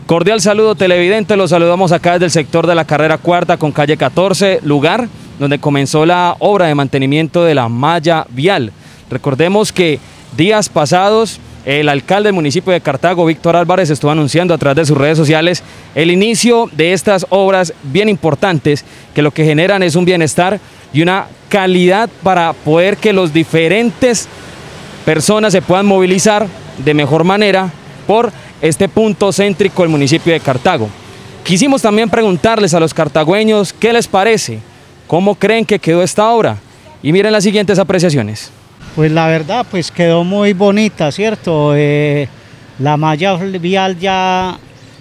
Cordial saludo televidente, los saludamos acá desde el sector de la carrera cuarta con calle 14, lugar donde comenzó la obra de mantenimiento de la malla vial. Recordemos que días pasados el alcalde del municipio de Cartago, Víctor Álvarez, estuvo anunciando a través de sus redes sociales el inicio de estas obras bien importantes que lo que generan es un bienestar y una calidad para poder que los diferentes personas se puedan movilizar de mejor manera por este punto céntrico del municipio de Cartago. Quisimos también preguntarles a los cartagüeños qué les parece, cómo creen que quedó esta obra y miren las siguientes apreciaciones. Pues la verdad, pues quedó muy bonita, ¿cierto? La malla vial ya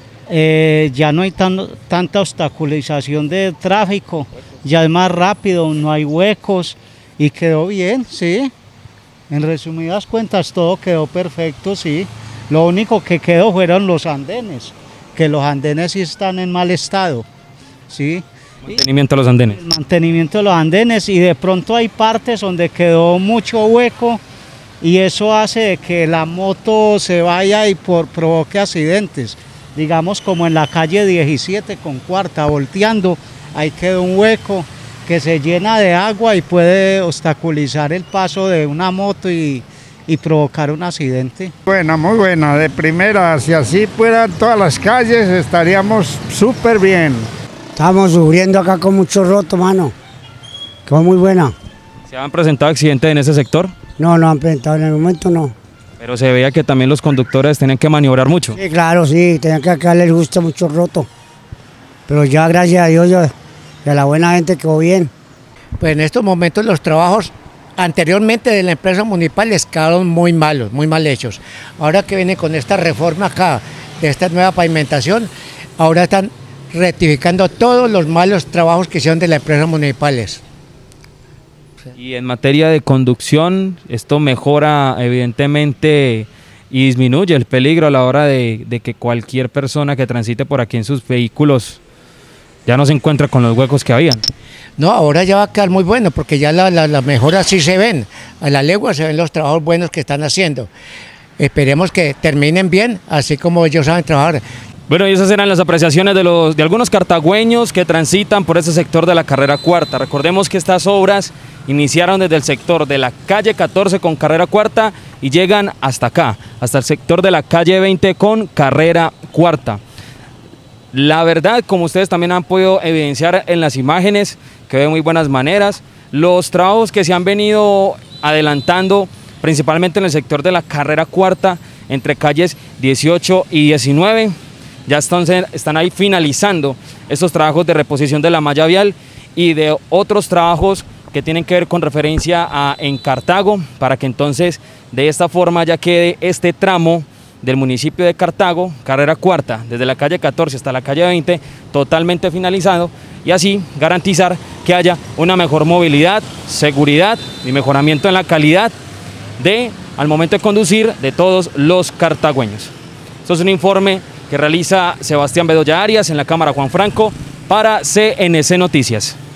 no hay tanta obstaculización de tráfico, ya es más rápido, no hay huecos y quedó bien, sí. En resumidas cuentas todo quedó perfecto, sí. Lo único que quedó fueron los andenes, que los andenes sí están en mal estado, sí. Mantenimiento de los andenes. El mantenimiento de los andenes y de pronto hay partes donde quedó mucho hueco y eso hace de que la moto se vaya y provoque accidentes. Digamos como en la calle 17 con cuarta, volteando, ahí quedó un hueco que se llena de agua y puede obstaculizar el paso de una moto y provocar un accidente. Buena, muy buena, de primera, si así fueran todas las calles estaríamos súper bien. Estamos sufriendo acá con mucho roto, mano. Quedó muy buena. ¿Se han presentado accidentes en ese sector? No han presentado, en el momento no. Pero se veía que también los conductores tenían que maniobrar mucho. Sí, claro, sí, tenían que acá les gusta mucho roto. Pero ya, gracias a Dios, y a la buena gente quedó bien. Pues en estos momentos los trabajos anteriormente de la empresa municipal les quedaron muy malos, muy mal hechos. Ahora que viene con esta reforma acá, de esta nueva pavimentación, ahora están rectificando todos los malos trabajos que hicieron de las empresas municipales. Y en materia de conducción, esto mejora evidentemente y disminuye el peligro a la hora de que cualquier persona que transite por aquí en sus vehículos ya no se encuentra con los huecos que habían. No, ahora ya va a quedar muy bueno porque ya las mejoras sí se ven, a la legua se ven los trabajos buenos que están haciendo. Esperemos que terminen bien, así como ellos saben trabajar. Bueno, y esas eran las apreciaciones de algunos cartagüeños que transitan por ese sector de la carrera cuarta. Recordemos que estas obras iniciaron desde el sector de la calle 14 con carrera cuarta y llegan hasta acá, hasta el sector de la calle 20 con carrera cuarta. La verdad, como ustedes también han podido evidenciar en las imágenes, que de muy buenas maneras, los trabajos que se han venido adelantando, principalmente en el sector de la carrera cuarta, entre calles 18 y 19, ya están ahí finalizando estos trabajos de reposición de la malla vial y de otros trabajos que tienen que ver con referencia en Cartago, para que entonces de esta forma ya quede este tramo del municipio de Cartago, carrera cuarta, desde la calle 14 hasta la calle 20, totalmente finalizado y así garantizar que haya una mejor movilidad, seguridad y mejoramiento en la calidad al momento de conducir de todos los cartagüeños. Esto es un informe que realiza Sebastián Bedoya Arias en la cámara Juan Franco para CNC Noticias.